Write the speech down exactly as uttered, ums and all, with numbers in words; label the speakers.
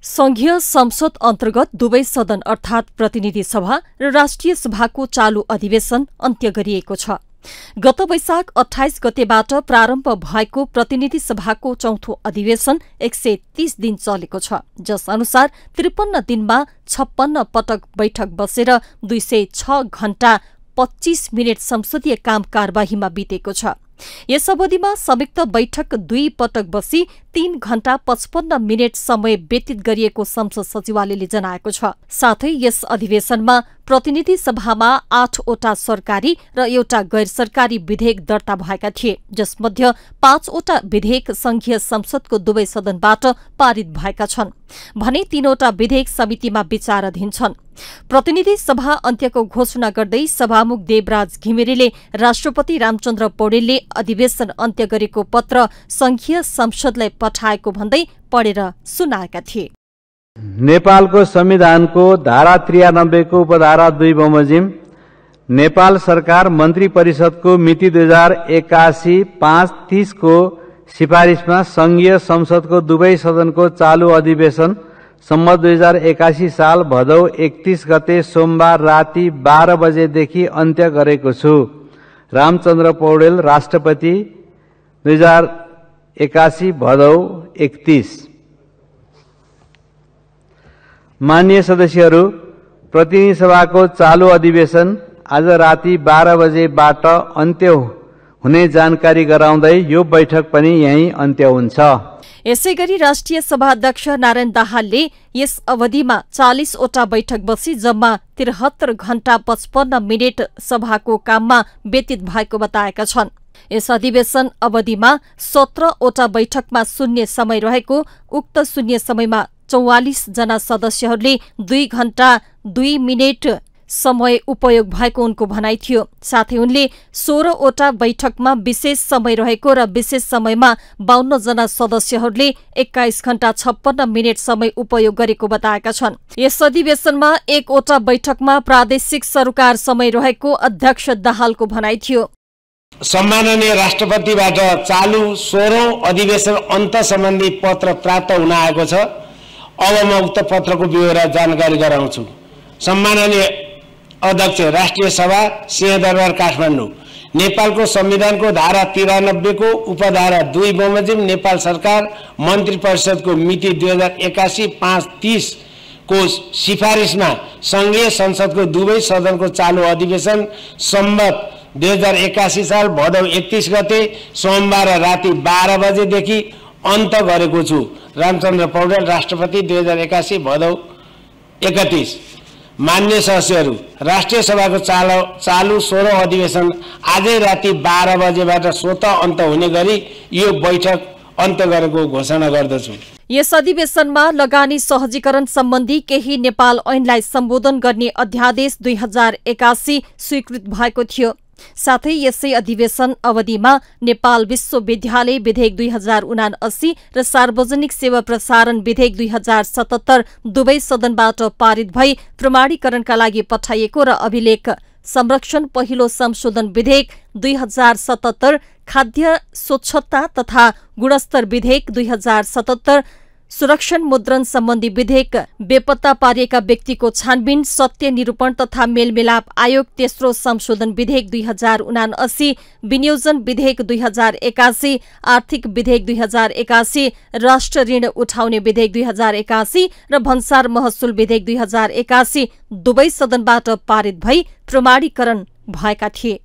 Speaker 1: संघीय संसद अन्तर्गत दुवै सदन अर्थात प्रतिनिधि सभा र राष्ट्रिय सभाको चालू अधिवेशन अन्त्य गरिएको छ। गत वैशाख अठाइस गतेबाट प्रारम्भ भएको प्रतिनिधि सभाको चौथो अधिवेशन एक सय तीस दिन चलेको छ, जस अनुसार त्रिपन्न दिनमा छप्पन्न पटक बैठक बसेर दुई सय छ घण्टा पच्चीस मिनट संसदीय काम कार्यवाहीमा बितेको छ। यस अवधिमा संयुक्त बैठक दुई पटक बसी तीन घण्टा पचपन्न मिनट समय व्यतीत गरिएको संसद सचिवालयले जनाएको छ। साथै यस अधिवेशनमा प्रतिनिधि सभामा आठवटा सरकारी र एउटा गैर सरकारी विधेयक दर्ता भएका थिए, जसमध्ये पाँचवटा विधेयक संघीय संसदको दुवै सदनबाट पारित भएका छन् भने तीनवटा विधेयक समितिमा विचाराधीन छन्। प्रतिनिधि सभा अन्त्यको घोषणा गर्दै सभामुख देवराज घिमिरेले राष्ट्रपति रामचन्द्र पौडेलले अधिवेशन अन्त्य गरेको पत्र संघीय संसदलाई पठाएको भन्दै पढेर सुनाएका थिए।
Speaker 2: नेपालको संविधानको धारा त्रियानब्बेको उपधारा दुई बमोजिम नेपाल सरकार मन्त्री परिषदको मिति दुई हजार एकासी पाँच तीसको सिफारिसमा संघीय संसदको दुवै सदनको चालू अधिवेशन सम्मत दुई हजार एकासी साल भदौ एकतीस गते सोमबार राति बाह्र बजेदेखि अन्त्य गरेको छु। रामचन्द्र पौडेल, राष्ट्रपति, दुई हजार एकासी भदौ एकतीस। माननीय सदस्यहरू, प्रतिनिधि सभाको चालू अधिवेशन आज राति बाह्र बजेबाट अन्त्य हुने जानकारी गराउँदै यो बैठक पनि यही अन्त्य हुन्छ।
Speaker 1: यसैगरी राष्ट्रिय सभा अध्यक्ष नारायण दाहालले यस अवधिमा चालिसवटा बैठक बसी जम्मा त्रिहत्तर घण्टा पचपन्न मिनट सभाको काममा व्यतीत भएको बताएका छन्। यस अधिवेशन अवधिमा सत्रवटा बैठकमा शून्य समय रहेको, उक्त शून्य समयमा चौवालिस जना सदस्यहरूले दुई घण्टा दुई मिनट समय उपयोग भएको उनको भनाइ थियो। साथै उनले सोह्रवटा बैठकमा विशेष समय रहेको र विशेष समयमा बाहन्न जना सदस्यहरूले एक्काइस घण्टा छप्पन्न मिनट समय उपयोग गरेको बताएका छन्। यस अधिवेशनमा एकवटा बैठकमा प्रादेशिक सरकार समय रहेको अध्यक्ष दाहालको भनाइ थियो।
Speaker 3: सम्माननीय राष्ट्रपतिबाट चालू सोह्रौं अधिवेशन अन्त्य सम्बन्धी पत्र प्राप्त हुन आएको छ। अब म उक्त पत्रको विवरण जानकारी गराउँछु। सम्माननीय अध्यक्ष, राष्ट्रिय सभा, सिंहदरबार, काठमाडौँ। नेपालको संविधानको धारा तिरानब्बेको उपधारा दुई बमोजिम नेपाल सरकार मन्त्री परिषदको मिति दुई हजार एकासी पाँच तीस को सिफारिसमा संघीय संसदको दुवै सदनको चालू अधिवेशन सम्मत दुई हजार एकासी साल भदौ एकतीस गते सोमबार राति बाह्र बजेदेखि अन्त्य गरेको छु। रामचन्द्र पौडेल, राष्ट्रपति, दुई हजार एकासी भदौ एकतीस। मान्य सदस्यहरू, राष्ट्रिय सभाको चालू चालू सोह्रौं अधिवेशन आजै राति बाह्र बजेबाट स्वतः अन्त्य हुने गरी यो बैठक अन्त्य गरेको घोषणा गर्दछु।
Speaker 1: यस अधिवेशनमा लगानी सहजीकरण सम्बन्धी केही नेपाल ऐनलाई सम्बोधन गर्ने अध्यादेश दुई हजार एकासी स्वीकृत भएको थियो। साथै यसै अधिवेशन अवधिमा नेपाल विश्वविद्यालय विधेयक दुई हजार उनाअसी र सार्वजनिक सेवा प्रसारण विधेयक दुई हजार सतहत्तर दुवै सदनबाट पारित भई प्रमाणीकरणका लागि पठाइएको र अभिलेख संरक्षण पहिलो संशोधन विधेयक दुई हजार सतहत्तर, खाद्य स्वच्छता तथा गुणस्तर विधेयक दुई हजार सतहत्तर, सुरक्षण मुद्रण सम्बन्धी विधेयक, बेपत्ता पारिएका व्यक्तिको छानबिन, सत्य निरूपण तथा मेलमिलाप आयोग तेस्रो संशोधन विधेयक दुई हजार उनाअसी, विनियोजन विधेयक दुई हजार एकासी, आर्थिक विधेयक दुई हजार एकासी, राष्ट्र ऋण उठाउने विधेयक दुई हजार एकासी र भन्सार महसुल विधेयक दुई हजार एकासी दुवै सदनबाट पारित भई प्रमाणीकरण भएका थिए।